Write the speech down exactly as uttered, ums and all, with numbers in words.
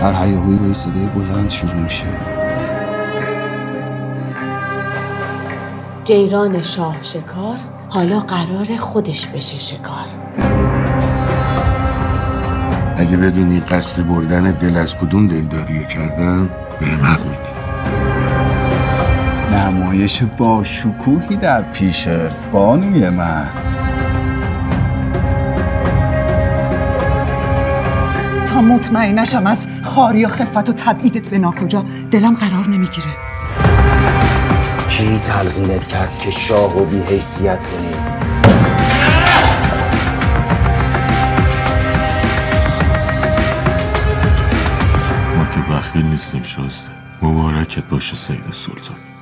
هر هیاهویی با صدای بلند شروع میشه. جیران شاه شکار حالا قرار خودش بشه شکار. اگه بدونی قصد بردن دل از کدوم دلداری کردن به حق میدی. نمایش با شکوهی در پیشه بانوی من. تا مطمئن نشم از خاری و خفت و تبعیدت به ناکجا دلم قرار نمیگیره. کی تلقینت کرد که شاه و بی حیثیت کنی؟ ما که بخیل نیستیم شازده. مبارکت باشه سید سلطان.